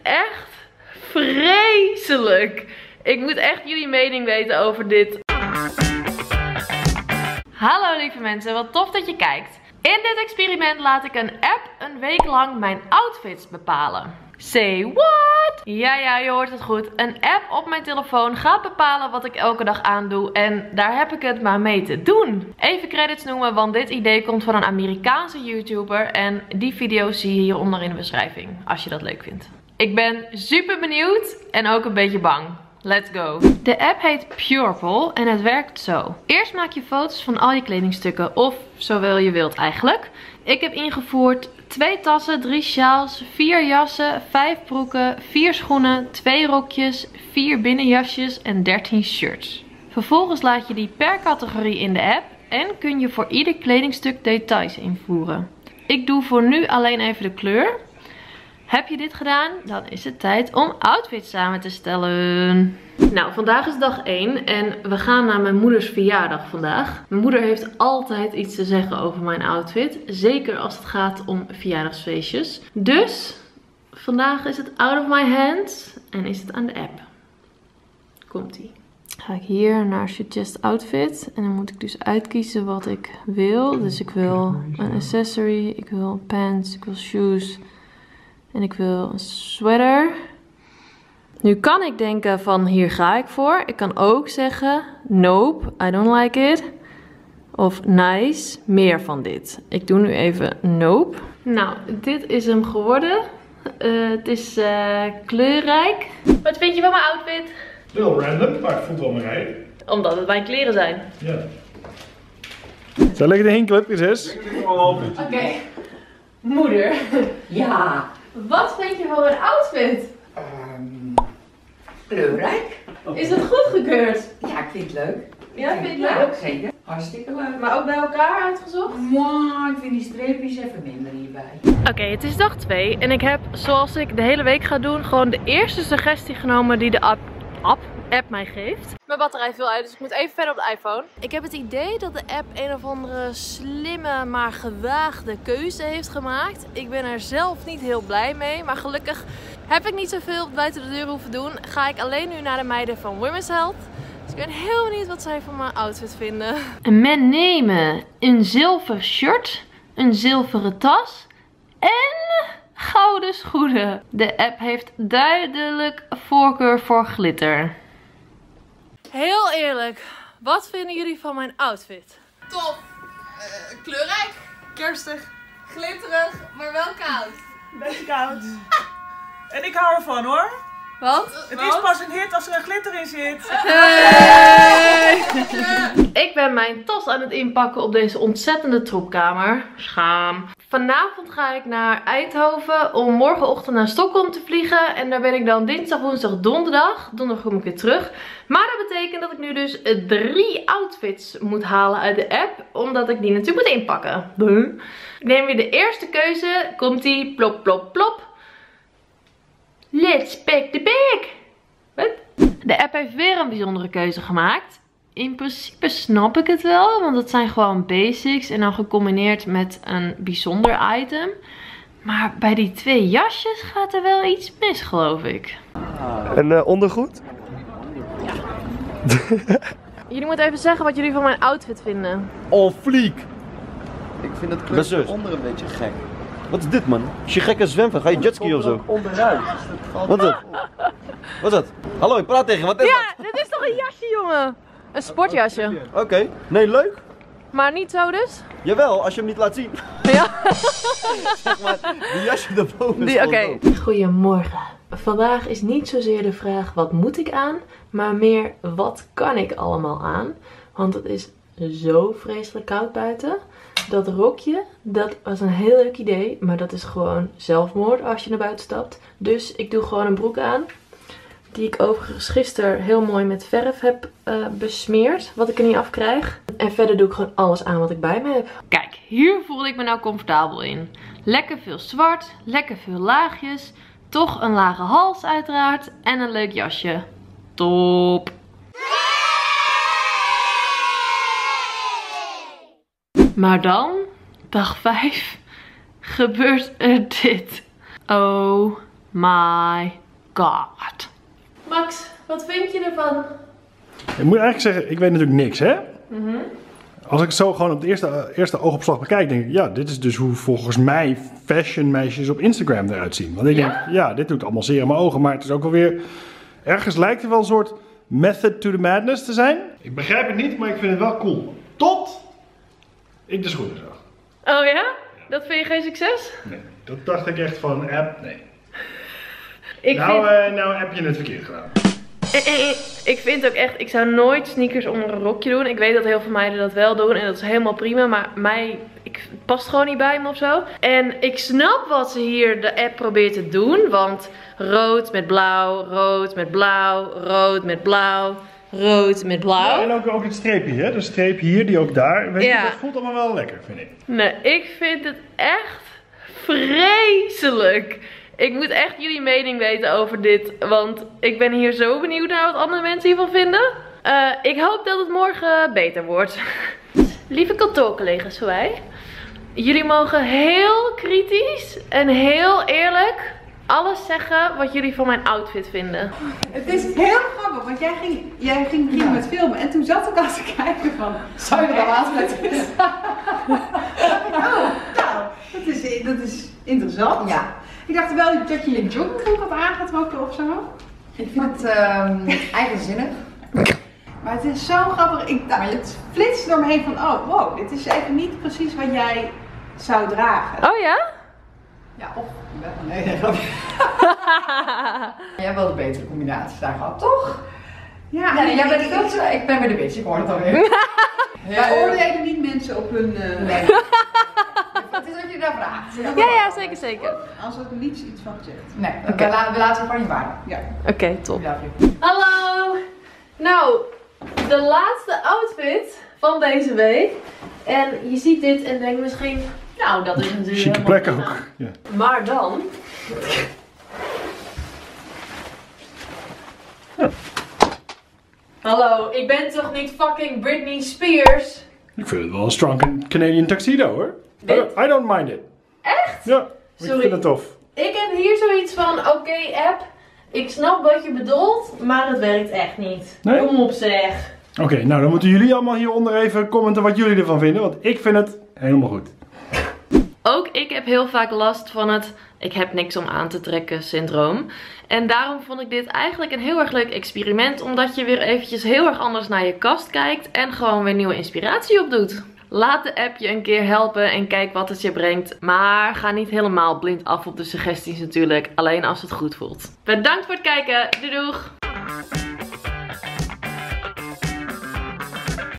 echt vreselijk. Ik moet echt jullie mening weten over dit. Hallo lieve mensen, wat tof dat je kijkt. In dit experiment laat ik een app een week lang mijn outfits bepalen. Say what? Ja, je hoort het goed. Een app op mijn telefoon gaat bepalen wat ik elke dag aandoe. En daar heb ik het maar mee te doen. Even credits noemen, want dit idee komt van een Amerikaanse YouTuber. En die video's zie je hieronder in de beschrijving, als je dat leuk vindt. Ik ben super benieuwd en ook een beetje bang. Let's go. De app heet Purple en het werkt zo. Eerst maak je foto's van al je kledingstukken, of zowel je wilt eigenlijk. Ik heb ingevoerd 2 tassen, 3 sjaals, 4 jassen, 5 broeken, 4 schoenen, 2 rokjes, 4 binnenjasjes en 13 shirts. Vervolgens laat je die per categorie in de app en kun je voor ieder kledingstuk details invoeren. Ik doe voor nu alleen even de kleur. Heb je dit gedaan? Dan is het tijd om outfits samen te stellen. Nou, vandaag is dag 1 en we gaan naar mijn moeders verjaardag vandaag. Mijn moeder heeft altijd iets te zeggen over mijn outfit. Zeker als het gaat om verjaardagsfeestjes. Dus, vandaag is het out of my hands en is het aan de app. Komt-ie. Ga ik hier naar Suggest Outfit. En dan moet ik dus uitkiezen wat ik wil. Dus ik wil een accessory, ik wil pants, ik wil shoes. En ik wil een sweater. Nu kan ik denken van hier ga ik voor. Ik kan ook zeggen nope, I don't like it. Of nice, meer van dit. Ik doe nu even nope. Nou, dit is hem geworden. Het is kleurrijk. Wat vind je van mijn outfit? Wel random, maar het voelt wel mijn rij. Omdat het mijn kleren zijn. Ja. Zo liggen de hinkclubjes eens. Oké. Moeder. Ja. Wat vind je van mijn outfit? Kleurrijk. Is het goedgekeurd? Ja, ik vind het leuk. Ja, vind je het Ja, leuk? zeker. Hartstikke leuk. Maar ook bij elkaar uitgezocht? Mwah, ik vind die streepjes even minder hierbij. Oké, het is dag 2 en ik heb, zoals ik de hele week ga doen, gewoon de eerste suggestie genomen die de app mij geeft. Mijn batterij viel uit, dus ik moet even verder op de iPhone. Ik heb het idee dat de app een of andere slimme, maar gewaagde keuze heeft gemaakt. Ik ben er zelf niet heel blij mee, maar gelukkig heb ik niet zoveel buiten de deur hoeven doen. Ga ik alleen nu naar de meiden van Women's Health. Dus ik ben heel benieuwd wat zij van mijn outfit vinden. Men nemen een zilver shirt, een zilveren tas en gouden schoenen. De app heeft duidelijk voorkeur voor glitter. Heel eerlijk, wat vinden jullie van mijn outfit? Tof, kleurrijk, kerstig, glitterig, maar wel koud. Beetje koud. En ik hou ervan hoor. Wat? Het is pas een hit als er een glitter in zit. Hey! Ik ben mijn tas aan het inpakken op deze ontzettende troepkamer. Schaam. Vanavond ga ik naar Eindhoven om morgenochtend naar Stockholm te vliegen. En daar ben ik dan dinsdag, woensdag, donderdag. Donderdag kom ik weer terug. Maar dat betekent dat ik nu dus 3 outfits moet halen uit de app. Omdat ik die natuurlijk moet inpakken. Ik neem weer de eerste keuze. Komt-ie. Plop, plop, plop. Let's pack the bag. Wat? De app heeft weer een bijzondere keuze gemaakt. In principe snap ik het wel, want het zijn gewoon basics en dan gecombineerd met een bijzonder item. Maar bij die 2 jasjes gaat er wel iets mis, geloof ik. En ondergoed? Ja. Jullie moeten even zeggen wat jullie van mijn outfit vinden. Oh, fliek! Ik vind het Mijn zus. kleurtje onder een beetje gek. Wat is dit, man? Is je gekke zwemver? Ga je jetski of zo? Onderuit. Wat is dat? Wat is dat? Hallo, ik praat tegen je. Wat is Ja, dit is toch een jasje, jongen? Een sportjasje. dat? Oké. Nee, leuk. Maar niet zo dus? Jawel, als je hem niet laat zien. Ja. Zeg maar, die jasje daarboven is Oké. Goedemorgen. Vandaag is niet zozeer de vraag wat moet ik aan, maar meer wat kan ik allemaal aan. Want het is zo vreselijk koud buiten. Dat rokje, dat was een heel leuk idee, maar dat is gewoon zelfmoord als je naar buiten stapt. Dus ik doe gewoon een broek aan. Die ik overigens gisteren heel mooi met verf heb besmeerd. Wat ik er niet af krijg. En verder doe ik gewoon alles aan wat ik bij me heb. Kijk, hier voel ik me nou comfortabel in. Lekker veel zwart, lekker veel laagjes. Toch een lage hals uiteraard. En een leuk jasje. Top! Maar dan, dag 5, gebeurt er dit. Oh my god. Max, wat vind je ervan? Ik moet eigenlijk zeggen, ik weet natuurlijk niks, hè? Als ik het zo gewoon op het eerste oogopslag bekijk, denk ik, ja, dit is dus hoe volgens mij fashionmeisjes op Instagram eruit zien. Want ik denk, ja, dit doet allemaal zeer in mijn ogen, maar het is ook wel weer, ergens lijkt er wel een soort method to the madness te zijn. Ik begrijp het niet, maar ik vind het wel cool. Tot ik de schoenen zag. Oh ja? Dat vind je geen succes? Nee, dat dacht ik echt van, app, nee. Nou heb je het verkeerd gedaan. Ik vind ook echt, ik zou nooit sneakers onder een rokje doen. Ik weet dat heel veel meiden dat wel doen en dat is helemaal prima. Maar het past gewoon niet bij me of zo. En ik snap wat ze hier de app probeert te doen. Want rood met blauw, rood met blauw, rood met blauw, rood met blauw. Ja, en ook het streepje, hè? De streep hier, die ook daar. Weet je, dat voelt allemaal wel lekker, vind ik. Nee, ik vind het echt vreselijk. Ik moet echt jullie mening weten over dit, want ik ben hier zo benieuwd naar wat andere mensen hiervan vinden. Ik hoop dat het morgen beter wordt. Lieve kantoorcollega's van mij, jullie mogen heel kritisch en heel eerlijk alles zeggen wat jullie van mijn outfit vinden. Het is heel grappig, want jij ging hier met filmen en toen zat ik al te kijken van, zou je er wel aansluiten? Oh, nou, dat is interessant. Ja. Ik dacht wel dat je joggingbroek had aangetrokken of zo. Ik vind het eigenzinnig. Maar het is zo grappig. Het flitst door me heen van, oh wow, dit is even niet precies wat jij zou dragen. Oh ja? Ja, of nee, grapje. Jij hebt wel de betere combinatie daar gehad, toch? Ja, nee, jij bent veel te... Ik ben weer de bitch, ik hoor het alweer. Wij oordelen niet mensen op hun... Nee. Het is wat je daar vraagt. Ja, zeker. Als er niets iets van gezegd. Nee, Oké. we laten het van je waarde. Ja. Oké, top. Hallo! Nou, de laatste outfit van deze week. En je ziet dit en denkt misschien, nou dat is natuurlijk Chique helemaal plek prima. ook. Ja. Maar dan... Hallo, ik ben toch niet fucking Britney Spears? Ik vind het wel een strong Canadian tuxedo, hoor. Dit? I don't mind it. Echt? Ja, Sorry. ik vind het tof. Ik heb hier zoiets van, oké app, ik snap wat je bedoelt, maar het werkt echt niet. Nee? Kom op zeg. Oké, nou dan moeten jullie allemaal hieronder even commenten wat jullie ervan vinden, want ik vind het helemaal goed. Ook ik heb heel vaak last van het ik heb niks om aan te trekken syndroom. En daarom vond ik dit eigenlijk een heel erg leuk experiment. Omdat je weer eventjes heel erg anders naar je kast kijkt. En gewoon weer nieuwe inspiratie opdoet. Laat de app je een keer helpen en kijk wat het je brengt. Maar ga niet helemaal blind af op de suggesties natuurlijk. Alleen als het goed voelt. Bedankt voor het kijken. Doei doeg!